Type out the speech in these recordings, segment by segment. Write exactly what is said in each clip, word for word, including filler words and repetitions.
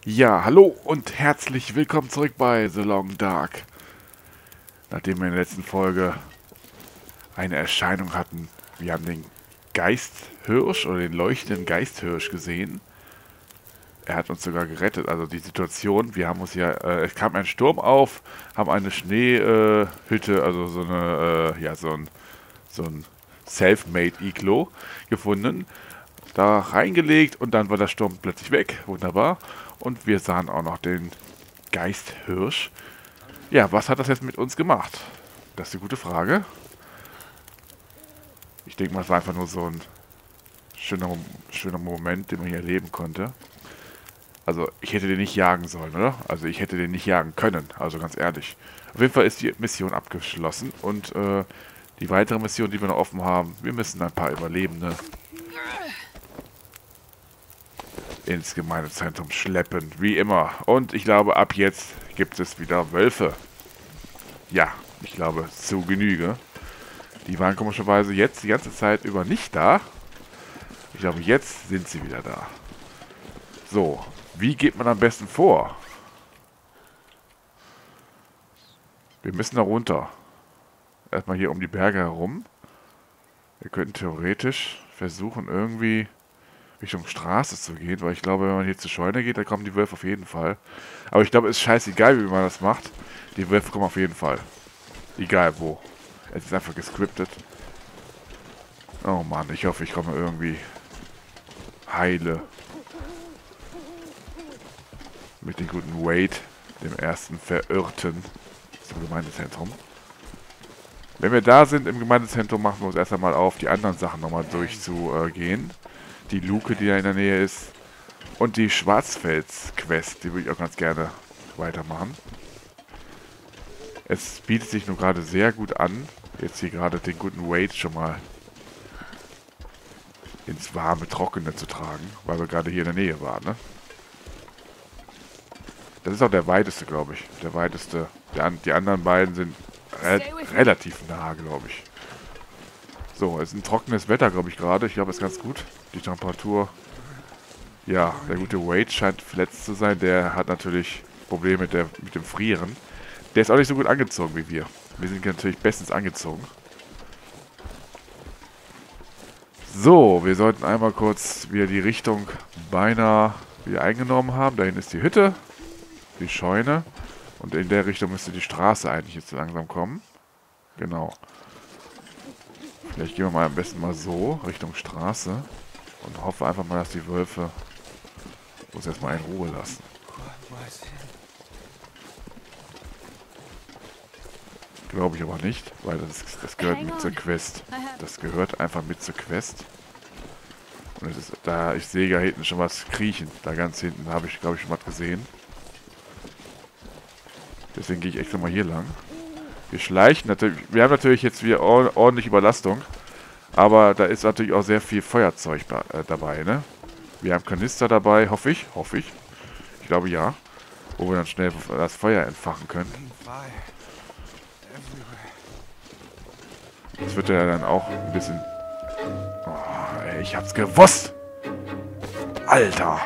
Ja, hallo und herzlich willkommen zurück bei The Long Dark. Nachdem wir in der letzten Folge eine Erscheinung hatten, wir haben den Geisthirsch oder den leuchtenden Geisthirsch gesehen. Er hat uns sogar gerettet, also die Situation, wir haben uns ja, äh, es kam ein Sturm auf, haben eine Schneehütte, äh, also so eine, äh, ja, so ein, so ein Self-Made-Iglo gefunden, da reingelegt und dann war der Sturm plötzlich weg, wunderbar. Und wir sahen auch noch den Geisthirsch. Ja, was hat das jetzt mit uns gemacht? Das ist eine gute Frage. Ich denke mal, es war einfach nur so ein schöner, schöner Moment, den man hier erleben konnte. Also, ich hätte den nicht jagen sollen, oder? Also, ich hätte den nicht jagen können, also ganz ehrlich. Auf jeden Fall ist die Mission abgeschlossen und äh, die weitere Mission, die wir noch offen haben, wir müssen ein paar Überlebende ins Gemeindezentrum schleppen, wie immer. Und ich glaube, ab jetzt gibt es wieder Wölfe. Ja, ich glaube, zu Genüge. Die waren komischerweise jetzt die ganze Zeit über nicht da. Ich glaube, jetzt sind sie wieder da. So, wie geht man am besten vor? Wir müssen da runter. Erstmal hier um die Berge herum. Wir könnten theoretisch versuchen, irgendwie Richtung Straße zu gehen, weil ich glaube, wenn man hier zur Scheune geht, dann kommen die Wölfe auf jeden Fall. Aber ich glaube, es ist scheißegal, wie man das macht. Die Wölfe kommen auf jeden Fall. Egal wo. Es ist einfach gescriptet. Oh Mann, ich hoffe, ich komme irgendwie heile mit dem guten Wade, dem ersten Verirrten zum Gemeindezentrum. Wenn wir da sind im Gemeindezentrum, machen wir uns erst einmal auf, die anderen Sachen nochmal durchzugehen. Die Luke, die da in der Nähe ist. Und die Schwarzfels-Quest, die würde ich auch ganz gerne weitermachen. Es bietet sich nur gerade sehr gut an, jetzt hier gerade den guten Wade schon mal ins warme, trockene zu tragen, weil wir gerade hier in der Nähe waren, ne? Das ist auch der weiteste, glaube ich. Der weiteste. Der, die anderen beiden sind re relativ nah, glaube ich. So, es ist ein trockenes Wetter, glaube ich, gerade. Ich glaube, es ist ganz gut. Die Temperatur. Ja, der gute Wade scheint verletzt zu sein. Der hat natürlich Probleme mit, der, mit dem Frieren. Der ist auch nicht so gut angezogen wie wir. Wir sind natürlich bestens angezogen. So, wir sollten einmal kurz wieder die Richtung beinahe wieder eingenommen haben. Dahin ist die Hütte, die Scheune. Und in der Richtung müsste die Straße eigentlich jetzt langsam kommen. Genau. Vielleicht gehen wir mal am besten mal so, Richtung Straße. Und hoffe einfach mal, dass die Wölfe uns erstmal in Ruhe lassen. Glaube ich aber nicht, weil das, das gehört mit zur Quest. Das gehört einfach mit zur Quest. Und es ist, da, ich sehe ja hinten schon was kriechen. Da ganz hinten habe ich, glaube ich, schon was gesehen. Deswegen gehe ich extra mal hier lang. Wir schleichen natürlich. Wir haben natürlich jetzt wieder ordentlich Überlastung. Aber da ist natürlich auch sehr viel Feuerzeug äh, dabei, ne? Wir haben Kanister dabei, hoffe ich. Hoffe ich. Ich glaube ja. Wo wir dann schnell das Feuer entfachen können. Das wird ja dann auch ein bisschen... Oh, ey, ich hab's gewusst! Alter!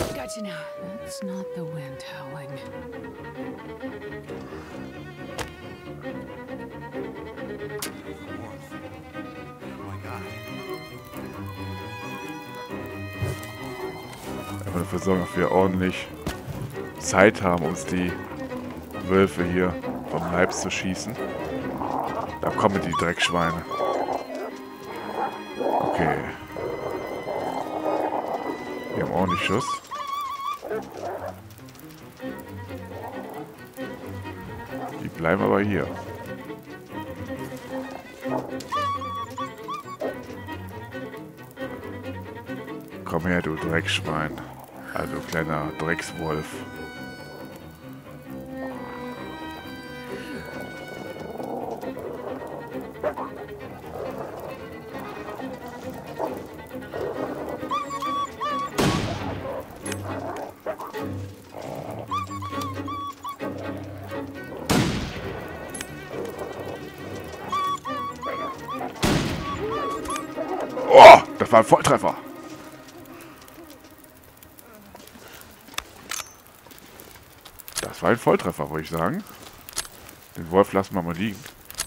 Einfach dafür sorgen, dass wir ordentlich Zeit haben, uns die Wölfe hier vom Leib zu schießen. Da kommen die Dreckschweine. Okay. Wir haben ordentlich Schuss. Die bleiben aber hier. Komm her, du Dreckschwein. Also kleiner Dreckswolf. Oh, das war ein Volltreffer. Das war ein Volltreffer, würde ich sagen. Den Wolf lassen wir mal liegen.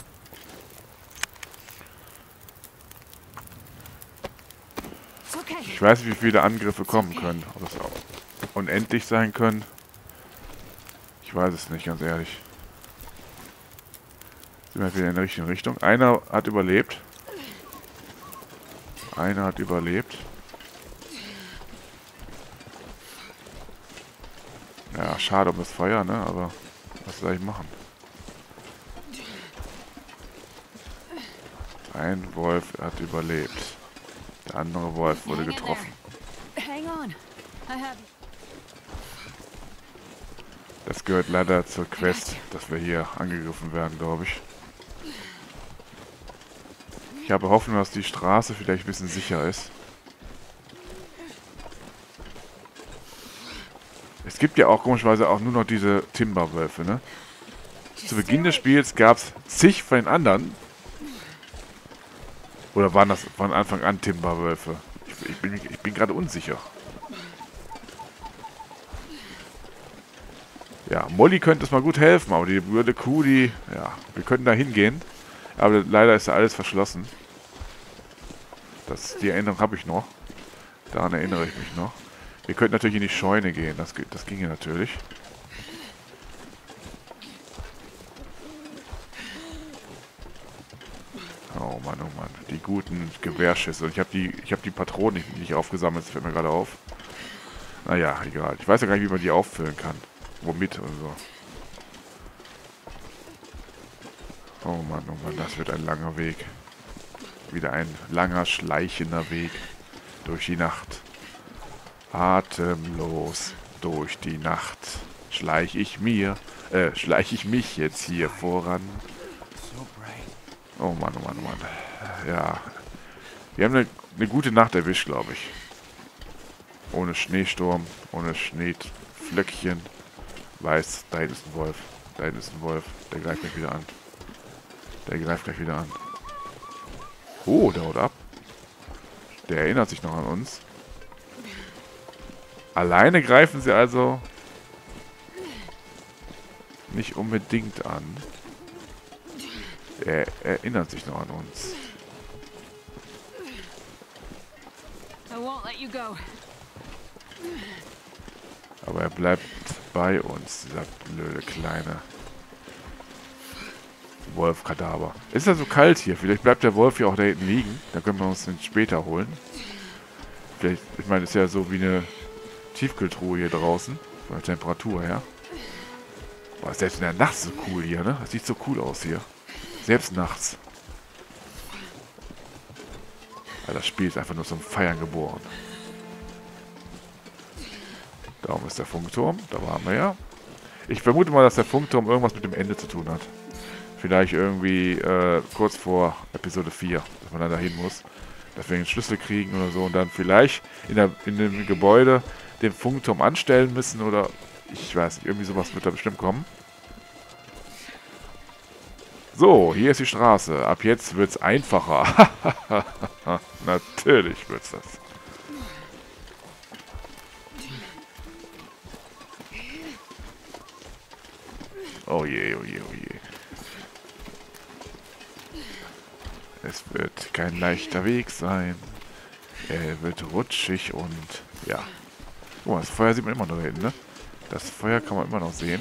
Ich weiß nicht, wie viele Angriffe kommen können. Ob es auch unendlich sein können. Ich weiß es nicht, ganz ehrlich. Sind wir wieder in der richtigen Richtung. Einer hat überlebt. Einer hat überlebt. Ja, schade um das Feuer, ne? Aber was soll ich machen? Ein Wolf hat überlebt. Der andere Wolf wurde getroffen. Das gehört leider zur Quest, dass wir hier angegriffen werden, glaube ich. Ich habe Hoffnung, dass die Straße vielleicht ein bisschen sicher ist. Es gibt ja auch komischerweise auch nur noch diese Timberwölfe, ne? Zu Beginn des Spiels gab es zig von den anderen. Oder waren das von Anfang an Timberwölfe? Ich, ich bin, ich bin gerade unsicher. Ja, Molly könnte es mal gut helfen, aber die blöde Kuh, die... Ja, wir könnten da hingehen. Aber leider ist da alles verschlossen. Das, die Erinnerung habe ich noch. Daran erinnere ich mich noch. Wir könnten natürlich in die Scheune gehen. Das, das ginge natürlich. Oh Mann, oh Mann. Die guten Gewehrschüsse. Und ich habe die, ich habe die Patronen nicht, nicht aufgesammelt. Das fällt mir gerade auf. Naja, egal. Ich weiß ja gar nicht, wie man die auffüllen kann. Womit und so. Oh Mann, oh Mann. Das wird ein langer Weg. Wieder ein langer, schleichender Weg durch die Nacht. Atemlos durch die Nacht schleich ich mir, äh, schleich ich mich jetzt hier voran. Oh Mann, oh Mann, oh Mann. Ja. Wir haben eine, eine gute Nacht erwischt, glaube ich. Ohne Schneesturm, ohne Schneeflöckchen. Weiß, da hinten ist ein Wolf. Da hinten ist ein Wolf. Der greift gleich wieder an. Der greift gleich wieder an. Oh, der haut ab. Der erinnert sich noch an uns. Alleine greifen sie also nicht unbedingt an. Er erinnert sich noch an uns. Aber er bleibt bei uns, dieser blöde kleine Wolfkadaver. Ist ja so kalt hier. Vielleicht bleibt der Wolf hier auch da hinten liegen. Dann können wir uns den später holen. Vielleicht, ich meine, ist ja so wie eine Tiefkühltruhe hier draußen. Von der Temperatur her. Boah, selbst in der Nacht so cool hier, ne? Das sieht so cool aus hier. Selbst nachts. Ja, das Spiel ist einfach nur zum Feiern geboren. Da oben ist der Funkturm. Da waren wir ja. Ich vermute mal, dass der Funkturm irgendwas mit dem Ende zu tun hat. Vielleicht irgendwie äh, kurz vor Episode vier, dass man dann dahin muss. Dass wir einen Schlüssel kriegen oder so. Und dann vielleicht in, der, in dem Gebäude den Funkturm anstellen müssen oder... Ich weiß nicht, irgendwie sowas wird da bestimmt kommen. So, hier ist die Straße. Ab jetzt wird's einfacher. Natürlich wird's das. Oh je, oh je, oh je. Es wird kein leichter Weg sein. Er wird rutschig und ja. Oh, das Feuer sieht man immer noch da hinten, ne? Das Feuer kann man immer noch sehen.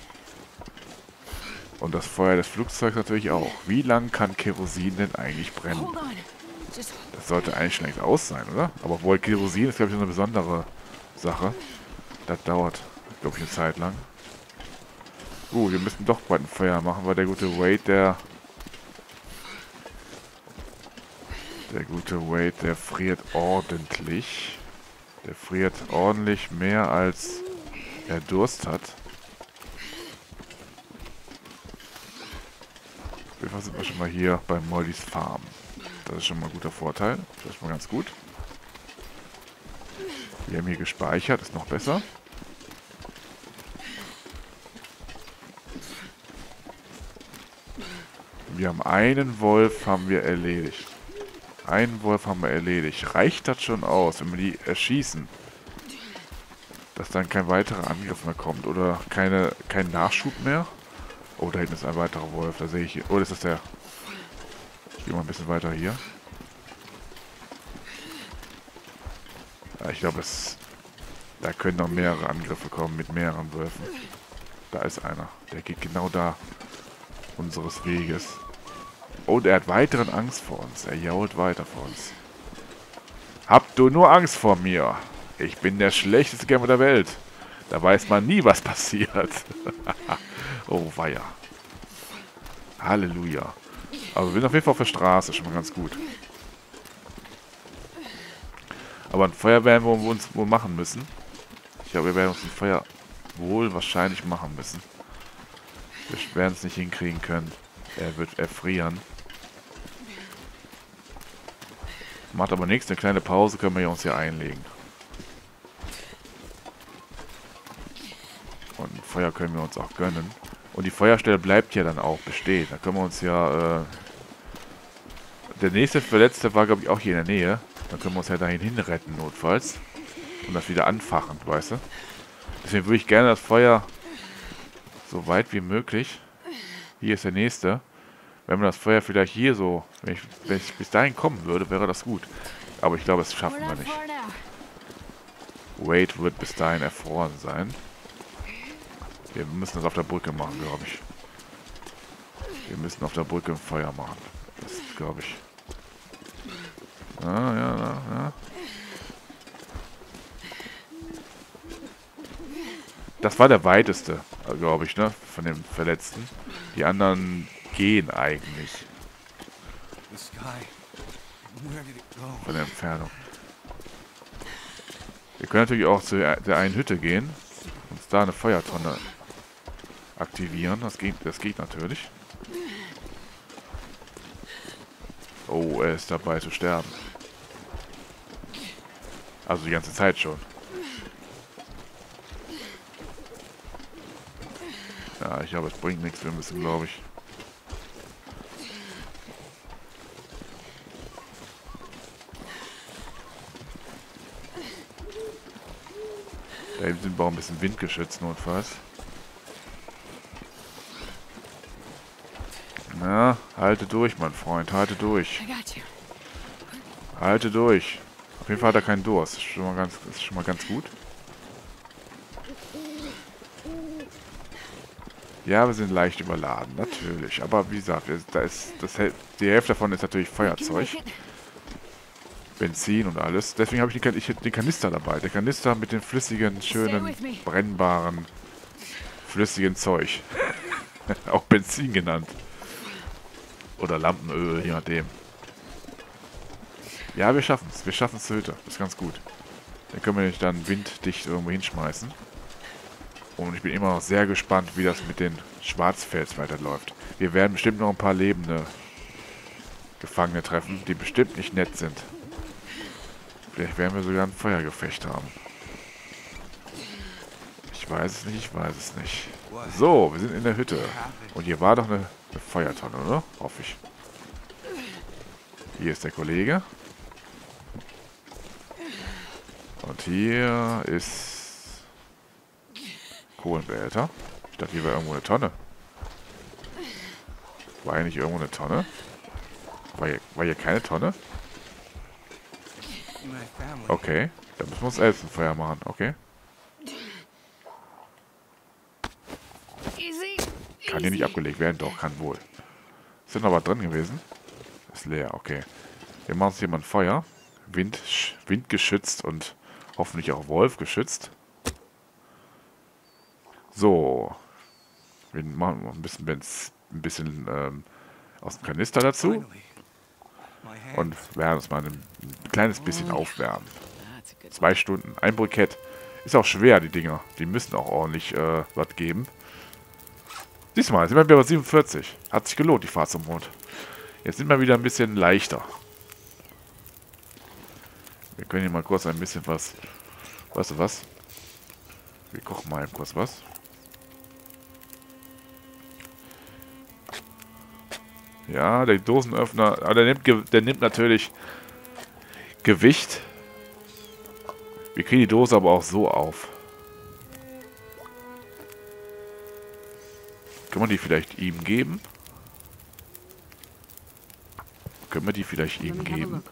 Und das Feuer des Flugzeugs natürlich auch. Wie lang kann Kerosin denn eigentlich brennen? Das sollte eigentlich schon längst aus sein, oder? Aber obwohl Kerosin ist, glaube ich, eine besondere Sache. Das dauert, glaube ich, eine Zeit lang. Uh, wir müssen doch bald ein Feuer machen, weil der gute Wade, der... Der gute Wade, der friert ordentlich. Der friert ordentlich mehr, als er Durst hat. Auf jeden Fall sind wir schon mal hier bei Mollys Farm. Das ist schon mal ein guter Vorteil. Das ist mal ganz gut. Wir haben hier gespeichert, ist noch besser. Wir haben einen Wolf, haben wir erledigt. Einen Wolf haben wir erledigt. Reicht das schon aus, wenn wir die erschießen? dass dann kein weiterer Angriff mehr kommt oder keine, kein Nachschub mehr. Oh, da hinten ist ein weiterer Wolf, da sehe ich hier. Oh, das ist der. Ich gehe mal ein bisschen weiter hier. Ja, ich glaube, es da können noch mehrere Angriffe kommen mit mehreren Wölfen. Da ist einer. Der geht genau da unseres Weges. Und er hat weiteren Angst vor uns. Er jault weiter vor uns. Habt du nur Angst vor mir? Ich bin der schlechteste Kämpfer der Welt. Da weiß man nie, was passiert. Oh, weia. Halleluja. Aber wir sind auf jeden Fall auf der Straße. Schon mal ganz gut. Aber ein Feuer werden wir uns wohl machen müssen. Ich glaube, wir werden uns ein Feuer wohl wahrscheinlich machen müssen. Wir werden es nicht hinkriegen können. Er wird erfrieren. Macht aber nichts. Eine kleine Pause können wir uns hier einlegen. Und ein Feuer können wir uns auch gönnen. Und die Feuerstelle bleibt ja dann auch bestehen. Da können wir uns ja... Äh der nächste Verletzte war, glaube ich, auch hier in der Nähe. Dann können wir uns ja dahin hinretten, notfalls. Und das wieder anfachen, weißt du? Deswegen würde ich gerne das Feuer so weit wie möglich. Hier ist der nächste. Wenn wir das Feuer vielleicht hier so... Wenn ich, wenn ich bis dahin kommen würde, wäre das gut. Aber ich glaube, das schaffen wir nicht. Wade wird bis dahin erfroren sein. Wir müssen das auf der Brücke machen, glaube ich. Wir müssen auf der Brücke ein Feuer machen. Das glaube ich. Ah, ja, ja, ja. Das war der weiteste, glaube ich, ne? Von den Verletzten. Die anderen gehen eigentlich. Von der Entfernung. Wir können natürlich auch zu der einen Hütte gehen. Uns da eine Feuertonne aktivieren. Das geht, das geht natürlich. Oh, er ist dabei zu sterben. Also die ganze Zeit schon. Ja, ich glaube, es bringt nichts. Wir müssen, glaube ich... Da hinten sind wir auch ein bisschen windgeschützt, notfalls. Na, halte durch, mein Freund. Halte durch. Halte durch. Auf jeden Fall hat er keinen Durst. Das ist schon mal ganz, das ist schon mal ganz gut. Ja, wir sind leicht überladen, natürlich. Aber wie gesagt, da ist das, die Hälfte davon ist natürlich Feuerzeug. Benzin und alles. Deswegen habe ich den, ich den Kanister dabei. Der Kanister mit dem flüssigen, schönen, brennbaren, flüssigen Zeug. Auch Benzin genannt. Oder Lampenöl, je nachdem. Ja, wir schaffen es. Wir schaffen es zur Hütte. Das ist ganz gut. Dann können wir nicht dann winddicht irgendwo hinschmeißen. Und ich bin immer noch sehr gespannt, wie das mit den Schwarzfels weiterläuft. Wir werden bestimmt noch ein paar lebende Gefangene treffen, die bestimmt nicht nett sind. Vielleicht werden wir sogar ein Feuergefecht haben. Ich weiß es nicht, ich weiß es nicht. So, wir sind in der Hütte. Und hier war doch eine, eine Feuertonne, oder? Hoffe ich. Hier ist der Kollege. Und hier ist... Kohlenbehälter. Ich dachte, hier wäre irgendwo eine Tonne. War hier nicht irgendwo eine Tonne? War hier, war hier keine Tonne? Okay, dann müssen wir uns selbst ein Feuer machen, okay? Kann hier nicht abgelegt werden? Doch, kann wohl. Ist denn noch was drin gewesen? Ist leer, okay. Wir machen uns hier mal ein Feuer. Wind, windgeschützt und hoffentlich auch Wolf geschützt. So. Wir machen ein bisschen, ein bisschen ähm, aus dem Kanister dazu. Und werden uns mal ein, ein kleines bisschen aufwärmen. Zwei Stunden. Ein Brikett. Ist auch schwer, die Dinger. Die müssen auch ordentlich äh, was geben. Siehst du mal, sind wir bei siebenundvierzig. Hat sich gelohnt, die Fahrt zum Mond. Jetzt sind wir wieder ein bisschen leichter. Wir können hier mal kurz ein bisschen was... Weißt du was? Wir kochen mal eben kurz was. Ja, der Dosenöffner, aber der nimmt, der nimmt natürlich Gewicht. Wir kriegen die Dose aber auch so auf. Können wir die vielleicht ihm geben? Können wir die vielleicht ihm geben?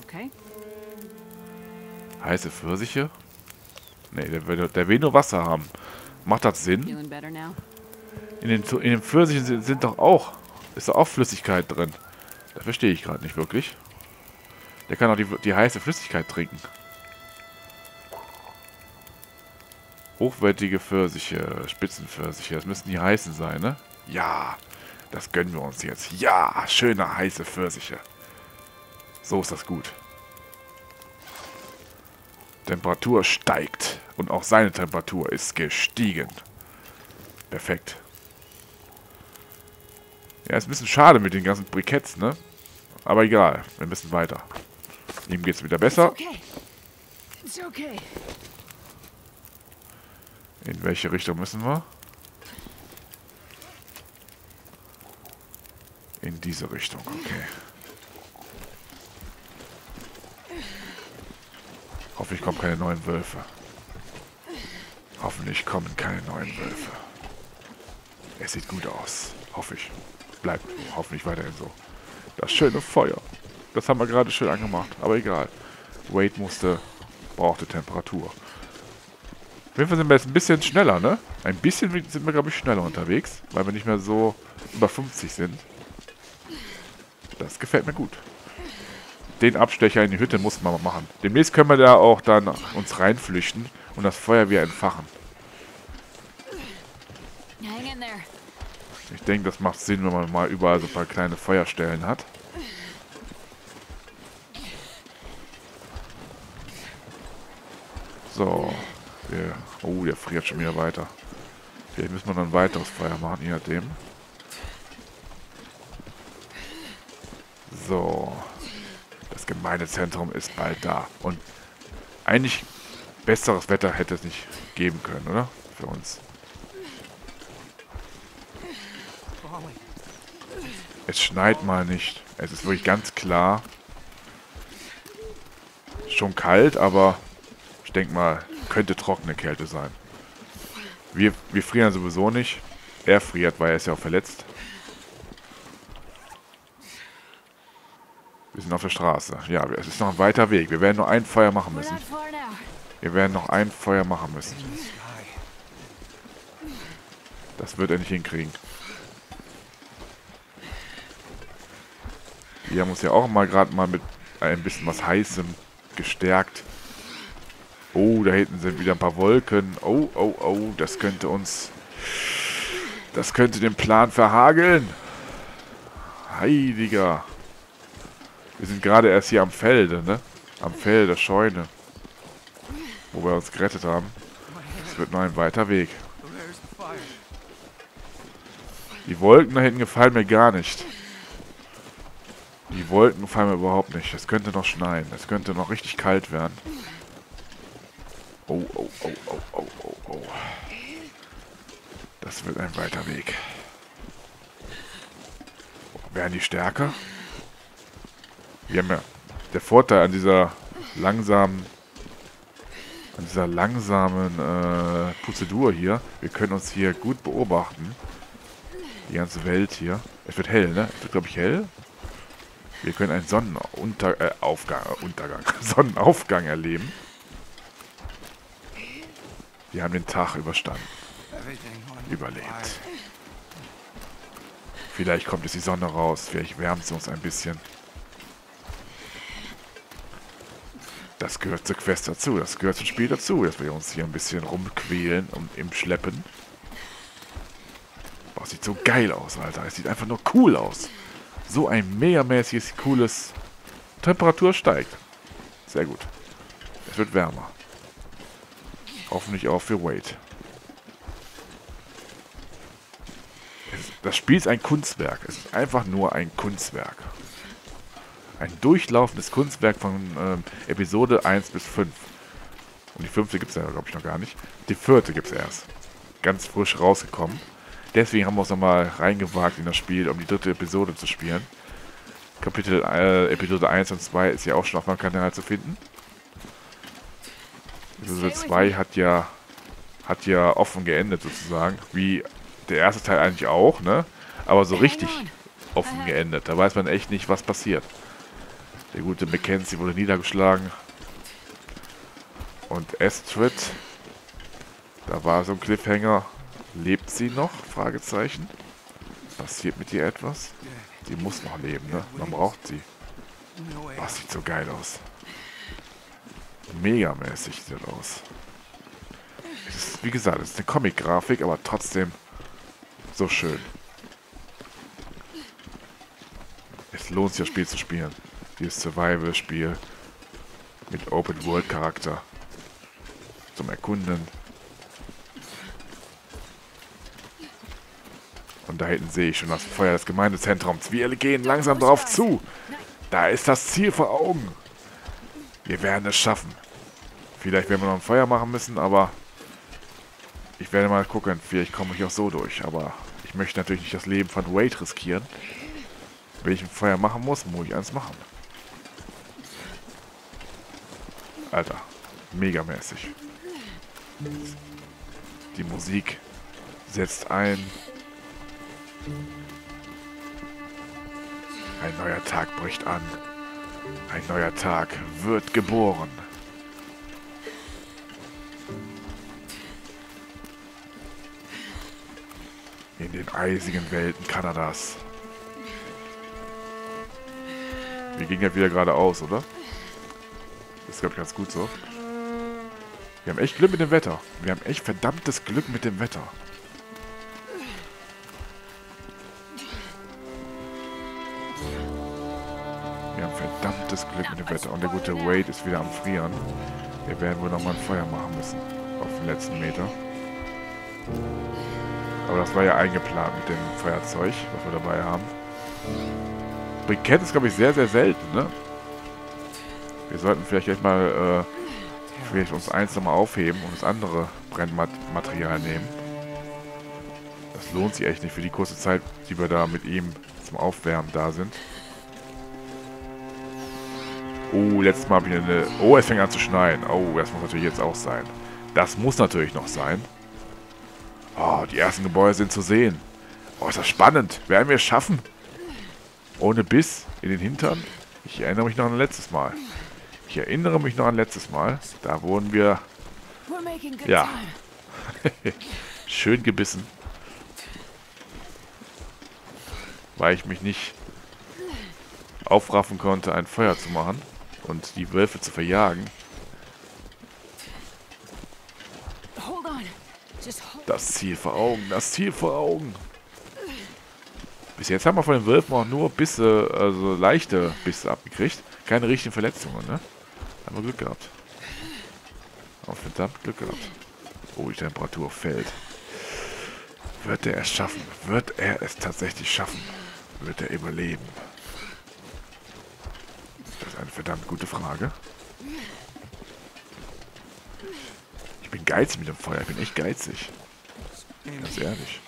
Heiße Pfirsiche? Ne, der, will- der will nur Wasser haben. Macht das Sinn? In den, in den Pfirsichen sind, sind doch auch... Ist doch auch Flüssigkeit drin. Das verstehe ich gerade nicht wirklich. Der kann auch die, die heiße Flüssigkeit trinken. Hochwertige Pfirsiche, Spitzenpfirsiche. Das müssen die heißen sein, ne? Ja, das gönnen wir uns jetzt. Ja, schöne heiße Pfirsiche. So ist das gut. Temperatur steigt. Und auch seine Temperatur ist gestiegen. Perfekt. Ja, ist ein bisschen schade mit den ganzen Briketts, ne? Aber egal, wir müssen weiter. Ihm geht's wieder besser. In welche Richtung müssen wir? In diese Richtung, okay. Hoffentlich kommen keine neuen Wölfe. Hoffentlich kommen keine neuen Wölfe. Es sieht gut aus. Hoffe ich. Bleibt hoffentlich weiterhin so. Das schöne Feuer. Das haben wir gerade schön angemacht. Aber egal. Wade musste, brauchte Temperatur. Auf jeden Fall sind wir jetzt ein bisschen schneller, ne? Ein bisschen sind wir, glaube ich, schneller unterwegs. Weil wir nicht mehr so über fünfzig sind. Das gefällt mir gut. Den Abstecher in die Hütte muss man mal machen. Demnächst können wir da auch dann uns reinflüchten und das Feuer wieder entfachen. Ich denke, das macht Sinn, wenn man mal überall so ein paar kleine Feuerstellen hat. So. Der, oh, der friert schon wieder weiter. Vielleicht müssen wir noch ein weiteres Feuer machen, je nachdem. So. Das Gemeindezentrum ist bald da. Und eigentlich besseres Wetter hätte es nicht geben können, oder? Für uns. Es schneit mal nicht. Es ist wirklich ganz klar. Schon kalt, aber ich denke mal, könnte trockene Kälte sein. Wir, wir frieren sowieso nicht. Er friert, weil er ist ja auch verletzt. Wir sind auf der Straße. Ja, es ist noch ein weiter Weg. Wir werden nur ein Feuer machen müssen. Wir werden noch ein Feuer machen müssen. Das wird er nicht hinkriegen. Wir haben uns ja auch mal gerade mal mit ein bisschen was Heißem gestärkt. Oh, da hinten sind wieder ein paar Wolken. Oh, oh, oh, das könnte uns... Das könnte den Plan verhageln. Heiliger. Wir sind gerade erst hier am Felde, ne? Am Feld der Scheune. Wo wir uns gerettet haben. Es wird noch ein weiter Weg. Die Wolken da hinten gefallen mir gar nicht. Die Wolken gefallen mir überhaupt nicht. Es könnte noch schneien. Es könnte noch richtig kalt werden. Oh, oh, oh, oh, oh, oh, oh. Das wird ein weiter Weg. Werden die stärker? Wir haben ja der Vorteil an dieser langsamen an dieser langsamen äh, Prozedur hier. Wir können uns hier gut beobachten. Die ganze Welt hier. Es wird hell, ne? Es wird, glaube ich, hell. Wir können einen Sonnenunter äh, Aufgang, äh, Untergang, Sonnenaufgang erleben. Wir haben den Tag überstanden. Überlebt. Vielleicht kommt jetzt die Sonne raus. Vielleicht wärmt sie uns ein bisschen. Das gehört zur Quest dazu. Das gehört zum Spiel dazu, dass wir uns hier ein bisschen rumquälen und im Schleppen. Boah, sieht so geil aus, Alter. Es sieht einfach nur cool aus. So ein megamäßiges, cooles... Temperatur steigt. Sehr gut. Es wird wärmer. Hoffentlich auch für Wade. Das Spiel ist ein Kunstwerk. Es ist einfach nur ein Kunstwerk. Ein durchlaufendes Kunstwerk von ähm, Episode eins bis fünf. Und die fünfte gibt es ja, glaube ich, noch gar nicht. Die vierte gibt es erst. Ganz frisch rausgekommen. Deswegen haben wir uns nochmal reingewagt in das Spiel, um die dritte Episode zu spielen. Kapitel äh, Episode eins und zwei ist ja auch schon auf meinem Kanal zu finden. Episode zwei hat ja, hat ja offen geendet sozusagen, wie der erste Teil eigentlich auch, ne? Aber so richtig offen geendet. Da weiß man echt nicht, was passiert. Der gute Mackenzie wurde niedergeschlagen. Und Astrid, da war so ein Cliffhanger. Lebt sie noch? Fragezeichen. Passiert mit ihr etwas? Die muss noch leben, ne? Man braucht sie. Oh, sieht so geil aus. Megamäßig sieht das aus. Es ist, wie gesagt, es ist eine Comic-Grafik, aber trotzdem so schön. Es lohnt sich, das Spiel zu spielen. Dieses Survival-Spiel mit Open-World-Charakter zum Erkunden. Und da hinten sehe ich schon das Feuer des Gemeindezentrums. Wir gehen langsam drauf zu. Da ist das Ziel vor Augen. Wir werden es schaffen. Vielleicht werden wir noch ein Feuer machen müssen, aber ich werde mal gucken. Vielleicht komme ich auch so durch. Aber ich möchte natürlich nicht das Leben von Wade riskieren. Wenn ich ein Feuer machen muss, muss ich eins machen. Alter, megamäßig. Die Musik setzt ein. Ein neuer Tag bricht an. Ein neuer Tag wird geboren. In den eisigen Welten Kanadas. Wir gingen ja wieder geradeaus, oder? Das ist, glaube ich, ganz gut so. Wir haben echt Glück mit dem Wetter. Wir haben echt verdammtes Glück mit dem Wetter. Wir haben verdammtes Glück mit dem Wetter. Und der gute Wade ist wieder am Frieren. Wir werden wohl nochmal ein Feuer machen müssen. Auf den letzten Meter. Aber das war ja eingeplant mit dem Feuerzeug, was wir dabei haben. Brikett ist, glaube ich, sehr, sehr selten, ne? Wir sollten vielleicht echt mal äh, vielleicht uns eins nochmal aufheben und das andere Brennmaterial nehmen. Das lohnt sich echt nicht für die kurze Zeit, die wir da mit ihm zum Aufwärmen da sind. Oh, letztes Mal habe ich eine... Oh, es fängt an zu schneien. Oh, das muss natürlich jetzt auch sein. Das muss natürlich noch sein. Oh, die ersten Gebäude sind zu sehen. Oh, ist das spannend. Werden wir es schaffen? Ohne Biss in den Hintern? Ich erinnere mich noch an letztes Mal. Ich erinnere mich noch an letztes Mal. Da wurden wir... Ja. Schön gebissen. Weil ich mich nicht aufraffen konnte, ein Feuer zu machen und die Wölfe zu verjagen. Das Ziel vor Augen, das Ziel vor Augen. Bis jetzt haben wir von den Wölfen auch nur Bisse, also leichte Bisse abgekriegt. Keine richtigen Verletzungen, ne? Haben wir Glück gehabt. Auch verdammt Glück gehabt. Oh, die Temperatur fällt. Wird er es schaffen? Wird er es tatsächlich schaffen? Wird er überleben? Das ist eine verdammt gute Frage. Ich bin geizig mit dem Feuer. Ich bin echt geizig. Ganz ehrlich.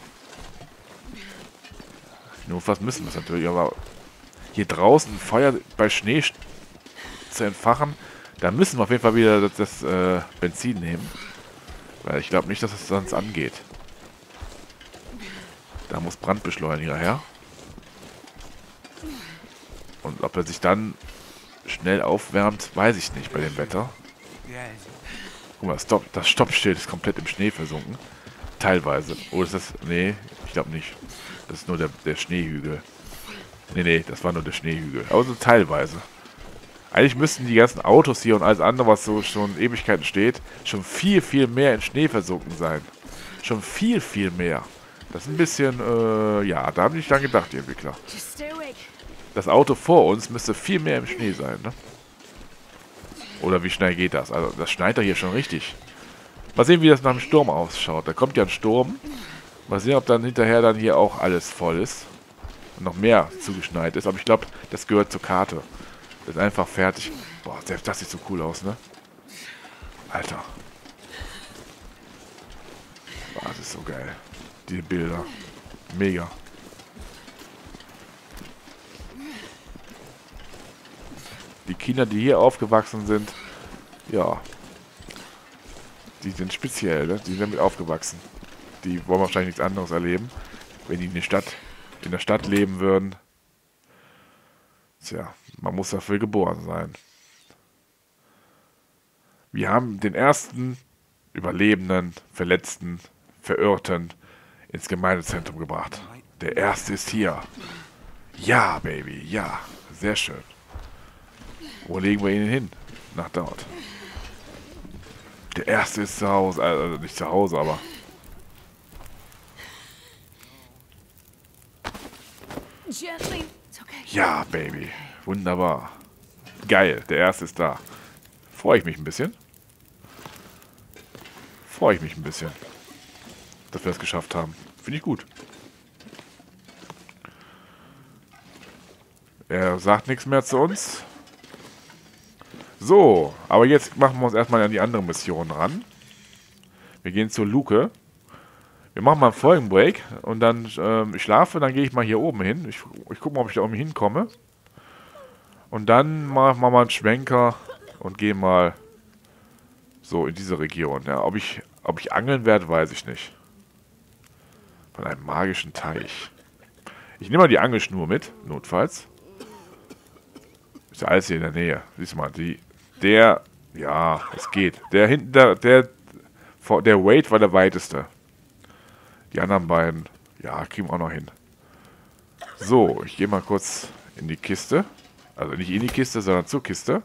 Nur was müssen wir es natürlich, aber hier draußen Feuer bei Schnee zu entfachen, da müssen wir auf jeden Fall wieder das, das äh, Benzin nehmen. Weil ich glaube nicht, dass es sonst angeht. Da muss Brandbeschleuniger her. Und ob er sich dann schnell aufwärmt, weiß ich nicht bei dem Wetter. Guck mal, das, Stopp, das Stoppschild ist komplett im Schnee versunken. Teilweise. Oh, ist das... Nee, ich glaube nicht. Das ist nur der, der Schneehügel. Nee, nee, das war nur der Schneehügel. Aber so teilweise. Eigentlich müssten die ganzen Autos hier und alles andere, was so schon Ewigkeiten steht, schon viel, viel mehr in Schnee versunken sein. Schon viel, viel mehr. Das ist ein bisschen, äh, ja, da haben die nicht dran gedacht, die Entwickler. Das Auto vor uns müsste viel mehr im Schnee sein, ne? Oder wie schnell geht das? Also, das schneit da hier schon richtig. Mal sehen, wie das nach dem Sturm ausschaut. Da kommt ja ein Sturm. Mal sehen, ob dann hinterher dann hier auch alles voll ist. Und noch mehr zugeschneit ist. Aber ich glaube, das gehört zur Karte. Das ist einfach fertig. Boah, selbst das sieht so cool aus, ne? Alter. Boah, das ist so geil. Die Bilder. Mega. Die Kinder, die hier aufgewachsen sind, ja, die sind speziell, ne? Die sind damit aufgewachsen. Die wollen wahrscheinlich nichts anderes erleben, wenn die in der Stadt, in der Stadt leben würden. Tja, man muss dafür geboren sein. Wir haben den ersten Überlebenden, Verletzten, Verirrten ins Gemeindezentrum gebracht. Der erste ist hier. Ja, Baby, ja. Sehr schön. Wo legen wir ihn hin? Nach dort. Der erste ist zu Hause. Also nicht zu Hause, aber... Ja, Baby. Wunderbar. Geil, der erste ist da. Freue ich mich ein bisschen. Freue ich mich ein bisschen, dass wir es geschafft haben. Finde ich gut. Er sagt nichts mehr zu uns. So, aber jetzt machen wir uns erstmal an die andere Mission ran. Wir gehen zur Luke. Wir machen mal einen Folgenbreak und dann ähm, ich schlafe, dann gehe ich mal hier oben hin. Ich, ich gucke mal, ob ich da oben hinkomme. Und dann machen wir mal einen Schwenker und gehe mal so in diese Region. Ja, ob ich, ob ich angeln werde, weiß ich nicht. Von einem magischen Teich. Ich nehme mal die Angelschnur mit, notfalls. Ist ja alles hier in der Nähe. Siehst du mal, die, der, ja, es geht. Der hinten, der, der, der Wade war der weiteste. Die anderen beiden, ja, kriegen wir auch noch hin. So, ich gehe mal kurz in die Kiste. Also nicht in die Kiste, sondern zur Kiste.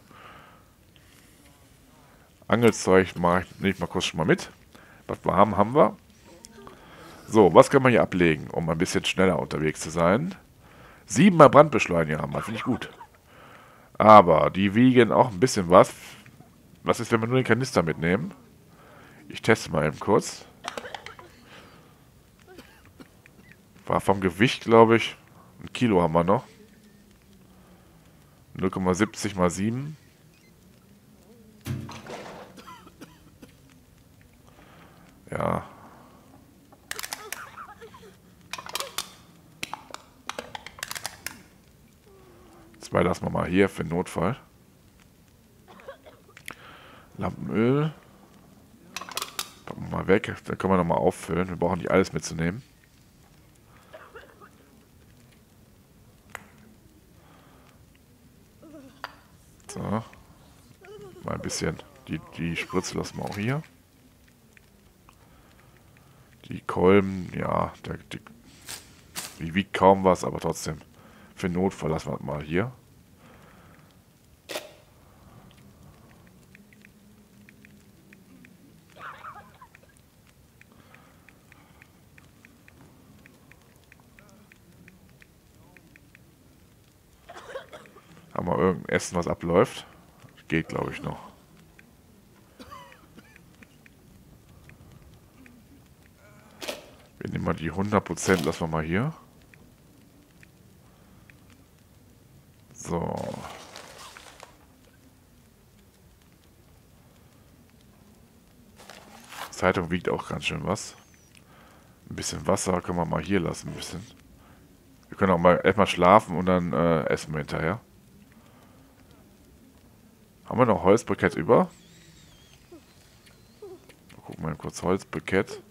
Angelzeug mache ich, nehme ich mal kurz schon mal mit. Was wir haben, haben wir. So, was können wir hier ablegen, um ein bisschen schneller unterwegs zu sein? Siebenmal Brandbeschleuniger haben wir, finde ich gut. Aber die wiegen auch ein bisschen was. Was ist, wenn wir nur den Kanister mitnehmen? Ich teste mal eben kurz. War vom Gewicht, glaube ich, ein Kilo haben wir noch. null Komma siebzig mal sieben. Ja. Zwei lassen wir mal hier für den Notfall. Lampenöl. Packen wir mal weg. Dann können wir nochmal auffüllen. Wir brauchen nicht alles mitzunehmen. So. Mal ein bisschen. Die, die Spritze lassen wir auch hier. Die Kolben, ja, der, die, die wiegt kaum was, aber trotzdem. Für den Notfall lassen wir das mal hier. Haben wir irgendein Essen, was abläuft? Geht, glaube ich, noch. Wir nehmen mal die hundert Prozent, lassen wir mal hier. So. Zeitung wiegt auch ganz schön was. Ein bisschen Wasser können wir mal hier lassen, ein bisschen. Wir können auch mal erstmal schlafen und dann äh, essen wir hinterher. Haben wir noch Holzbrikett über? Gucken wir mal kurz Holzbrikett.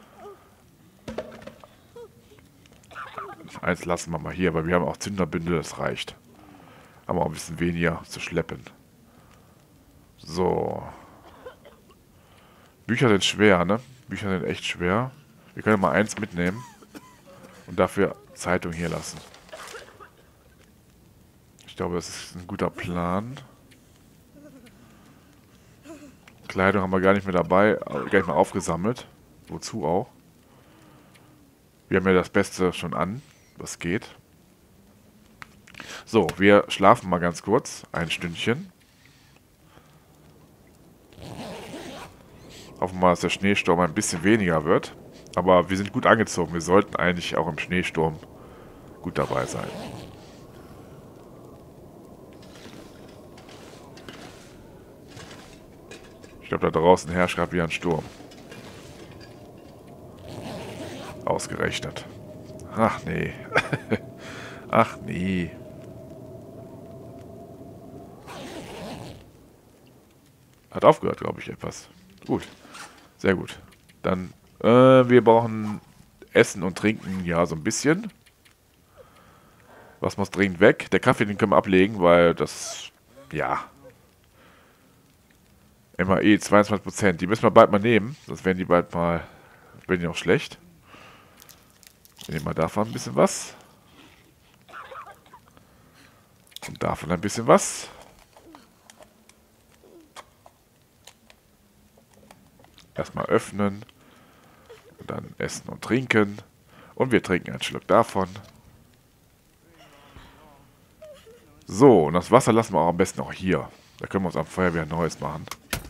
Eins lassen wir mal hier, aber wir haben auch Zünderbündel, das reicht. Haben wir auch ein bisschen weniger zu schleppen. So. Bücher sind schwer, ne? Bücher sind echt schwer. Wir können mal eins mitnehmen. Und dafür Zeitung hier lassen. Ich glaube, das ist ein guter Plan. Kleidung haben wir gar nicht mehr dabei, gar nicht mehr aufgesammelt. Wozu auch? Wir haben ja das Beste schon an, was geht. So, wir schlafen mal ganz kurz, ein Stündchen. Hoffen wir mal, dass der Schneesturm ein bisschen weniger wird. Aber wir sind gut angezogen, wir sollten eigentlich auch im Schneesturm gut dabei sein. Ich glaube, da draußen herrscht gerade wieder ein Sturm. Ausgerechnet. Ach nee. Ach nee. Hat aufgehört, glaube ich, etwas. Gut. Sehr gut. Dann Äh, wir brauchen Essen und Trinken, ja, so ein bisschen. Was muss dringend weg? Der Kaffee, den können wir ablegen, weil das, ja. M A E, zweiundzwanzig Prozent. Die müssen wir bald mal nehmen, sonst werden die bald mal, werden die auch schlecht. Wir nehmen mal davon ein bisschen was. Und davon ein bisschen was. Erstmal öffnen. Und dann essen und trinken. Und wir trinken einen Schluck davon. So, und das Wasser lassen wir auch am besten auch hier. Da können wir uns am Feuer wieder Neues machen.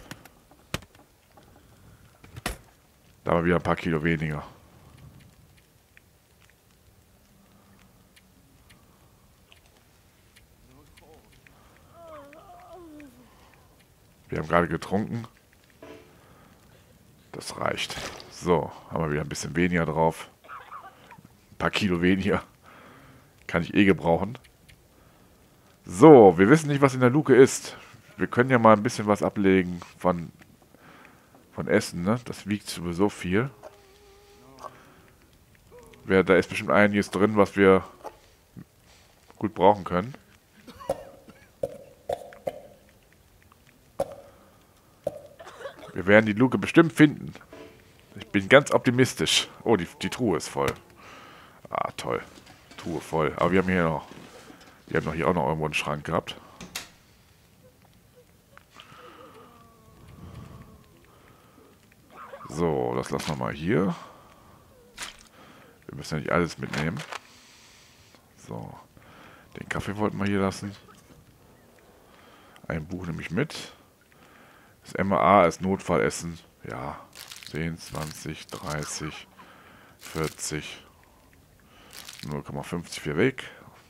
Da haben wir wieder ein paar Kilo weniger. Wir haben gerade getrunken. Das reicht. So, haben wir wieder ein bisschen weniger drauf. Ein paar Kilo weniger. Kann ich eh gebrauchen. So, wir wissen nicht, was in der Luke ist. Wir können ja mal ein bisschen was ablegen von, von Essen, ne? Das wiegt sowieso viel. Ja, da ist bestimmt einiges drin, was wir gut brauchen können. Wir werden die Luke bestimmt finden. Ich bin ganz optimistisch. Oh, die, die Truhe ist voll. Ah, toll. Truhe voll. Aber wir haben hier noch... Wir haben noch hier auch noch irgendwo einen Schrank gehabt. So, das lassen wir mal hier. Wir müssen ja nicht alles mitnehmen. So. Den Kaffee wollten wir hier lassen. Ein Buch nehme ich mit. Das M A A ist Notfallessen. Ja. zehn, zwanzig, dreißig, vierzig. null Komma fünfzig hier weg.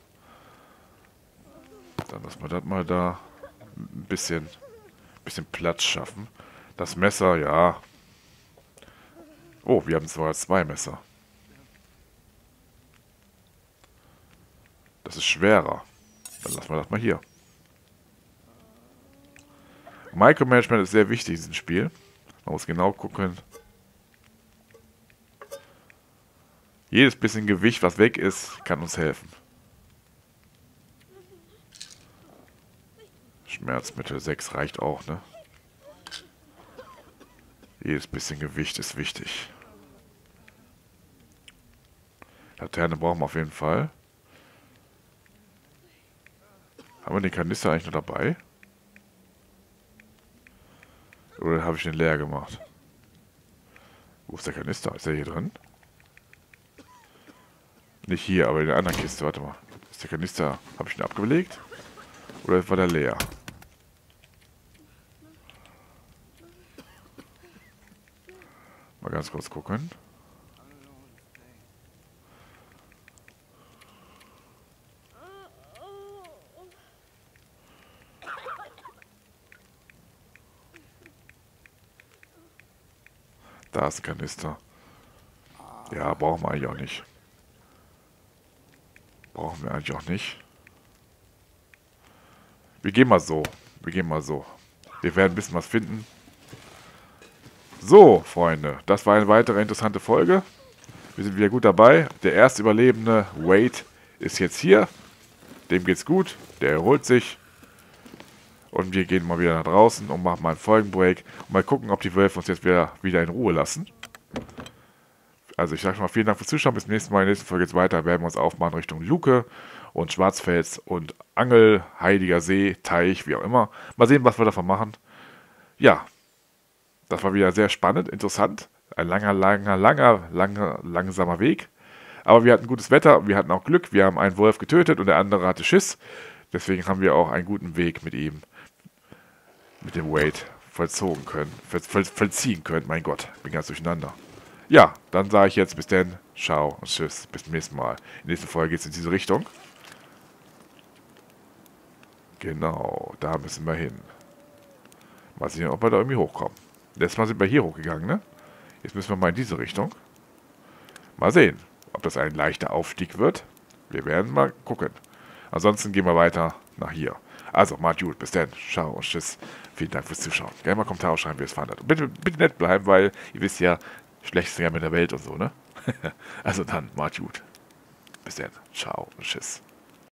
Dann lassen wir das mal da. Ein bisschen, bisschen Platz schaffen. Das Messer, ja. Oh, wir haben zwar zwei Messer. Das ist schwerer. Dann lassen wir das mal hier. Micromanagement ist sehr wichtig in diesem Spiel. Man muss genau gucken. Jedes bisschen Gewicht, was weg ist, kann uns helfen. Schmerzmittel sechs reicht auch, ne? Jedes bisschen Gewicht ist wichtig. Laterne brauchen wir auf jeden Fall. Haben wir den Kanister eigentlich noch dabei? Oder habe ich den leer gemacht? Wo ist der Kanister? Ist der hier drin? Nicht hier, aber in der anderen Kiste. Warte mal. Ist der Kanister... Habe ich den abgelegt? Oder war der leer? Mal ganz kurz gucken. Da ist ein Kanister. Ja, brauchen wir eigentlich auch nicht. Brauchen wir eigentlich auch nicht. Wir gehen mal so. Wir gehen mal so. Wir werden ein bisschen was finden. So, Freunde. Das war eine weitere interessante Folge. Wir sind wieder gut dabei. Der erste Überlebende, Wade, ist jetzt hier. Dem geht's gut. Der erholt sich. Und wir gehen mal wieder nach draußen und machen mal einen Folgenbreak. Und mal gucken, ob die Wölfe uns jetzt wieder, wieder in Ruhe lassen. Also ich sage schon mal vielen Dank fürs Zuschauen. Bis zum nächsten Mal. In der nächsten Folge geht's weiter. Werden wir uns aufmachen Richtung Luke und Schwarzfels und Angel, Heiliger See, Teich, wie auch immer. Mal sehen, was wir davon machen. Ja, das war wieder sehr spannend, interessant. Ein langer, langer, langer, langer, langsamer Weg. Aber wir hatten gutes Wetter, wir hatten auch Glück. Wir haben einen Wolf getötet und der andere hatte Schiss. Deswegen haben wir auch einen guten Weg mit ihm, mit dem Wade, vollzogen können, voll, voll, vollziehen können. Mein Gott, bin ganz durcheinander. Ja, dann sage ich jetzt bis dann, ciao und tschüss, bis zum nächsten Mal. In der nächsten Folge geht es in diese Richtung. Genau, da müssen wir hin. Mal sehen, ob wir da irgendwie hochkommen. Letztes Mal sind wir hier hochgegangen, ne? Jetzt müssen wir mal in diese Richtung. Mal sehen, ob das ein leichter Aufstieg wird. Wir werden mal gucken. Ansonsten gehen wir weiter nach hier. Also, macht gut, bis dann. Ciao und tschüss. Vielen Dank fürs Zuschauen. Gerne mal Kommentare schreiben, wie ihr es fandet. Und bitte, bitte nett bleiben, weil ihr wisst ja, schlechteste Game der Welt und so, ne? Also dann, macht gut. Bis dann. Ciao und tschüss.